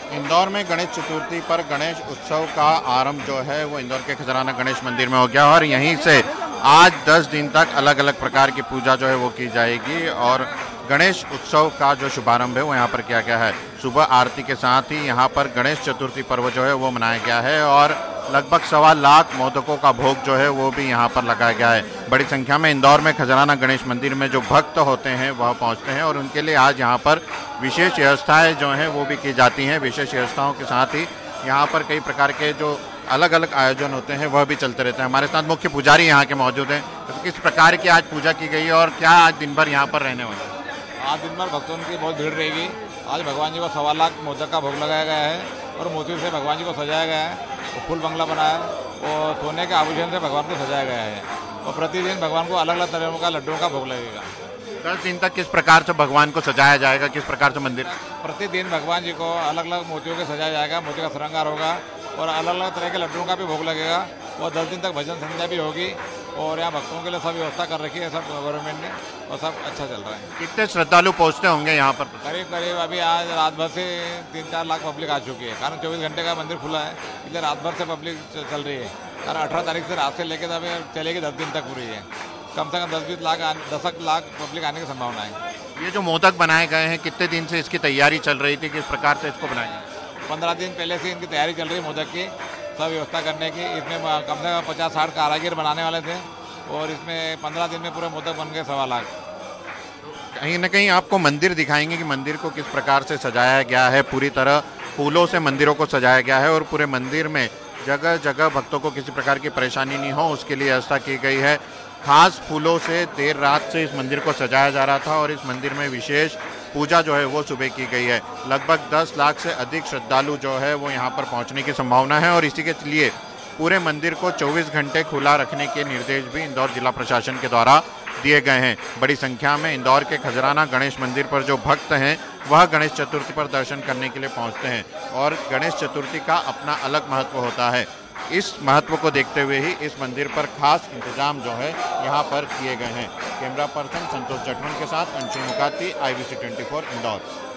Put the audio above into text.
इंदौर में गणेश चतुर्थी पर गणेश उत्सव का आरंभ जो है वो इंदौर के खजराना गणेश मंदिर में हो गया और यहीं से आज 10 दिन तक अलग अलग प्रकार की पूजा जो है वो की जाएगी। और गणेश उत्सव का जो शुभारंभ है वो यहाँ पर किया गया है। सुबह आरती के साथ ही यहाँ पर गणेश चतुर्थी पर्व जो है वो मनाया गया है और लगभग 1.25 लाख मोदकों का भोग जो है वो भी यहाँ पर लगाया गया है। बड़ी संख्या में इंदौर में खजराना गणेश मंदिर में जो भक्त होते हैं वह पहुँचते हैं और उनके लिए आज यहाँ पर विशेष व्यवस्थाएं जो हैं वो भी की जाती हैं। विशेष व्यवस्थाओं के साथ ही यहाँ पर कई प्रकार के जो अलग अलग आयोजन होते हैं वह भी चलते रहते हैं। हमारे साथ मुख्य पुजारी यहाँ के मौजूद हैं। तो किस प्रकार की आज पूजा की गई और क्या आज दिन भर यहाँ पर रहने वाले? आज दिन भर भक्तों की बहुत भीड़ रहेगी। आज भगवान जी को 1.25 लाख मोदक का भोग लगाया गया है और मोती से भगवान जी को सजाया गया है और फूल बंगला बनाया है और सोने के आभूषण से भगवान को सजाया गया है और प्रतिदिन भगवान को अलग अलग तरह का लड्डुओं का भोग लगेगा। 10 दिन तक किस प्रकार से भगवान को सजाया जाएगा, किस प्रकार से मंदिर? प्रतिदिन भगवान जी को अलग अलग मोतियों के सजाया जाएगा, मोती का श्रृंगार होगा और अलग अलग तरह के लड्डुओं का भी भोग लगेगा और 10 दिन तक भजन संध्या भी होगी और यहाँ भक्तों के लिए सब व्यवस्था कर रखी है सब गवर्नमेंट ने और सब अच्छा चल रहा है। कितने श्रद्धालु पहुँचते होंगे यहाँ पर? करीब करीब अभी आज रात भर से 3-4 लाख पब्लिक आ चुकी है कारण 24 घंटे का मंदिर खुला है, इसलिए रात भर से पब्लिक चल रही है। कारण 18 तारीख से रात से लेकर अभी चलेगी 10 दिन तक पूरी है। कम से कम 10 लाख पब्लिक आने की संभावना है। ये जो मोदक बनाए गए हैं कितने दिन से इसकी तैयारी चल रही थी, किस प्रकार से इसको बनाया? 15 दिन पहले से इनकी तैयारी चल रही है मोदक की, सब व्यवस्था करने की। इसमें कम से कम 50-60 कारीगर बनाने वाले थे और इसमें 15 दिन में पूरे मोदक बन गए 1.25 लाख। कहीं ना कहीं आपको मंदिर दिखाएंगे कि मंदिर को किस प्रकार से सजाया गया है। पूरी तरह फूलों से मंदिरों को सजाया गया है और पूरे मंदिर में जगह जगह भक्तों को किसी प्रकार की परेशानी नहीं हो उसके लिए व्यवस्था की गई है। खास फूलों से देर रात से इस मंदिर को सजाया जा रहा था और इस मंदिर में विशेष पूजा जो है वो सुबह की गई है। लगभग 10 लाख से अधिक श्रद्धालु जो है वो यहाँ पर पहुँचने की संभावना है और इसी के लिए पूरे मंदिर को 24 घंटे खुला रखने के निर्देश भी इंदौर जिला प्रशासन के द्वारा दिए गए हैं। बड़ी संख्या में इंदौर के खजराना गणेश मंदिर पर जो भक्त हैं वह गणेश चतुर्थी पर दर्शन करने के लिए पहुंचते हैं और गणेश चतुर्थी का अपना अलग महत्व होता है। इस महत्व को देखते हुए ही इस मंदिर पर खास इंतजाम जो है यहाँ पर किए गए हैं। कैमरा पर्सन संतोष जटवन के साथ अंशु मुकाती, IBC 24 इंदौर।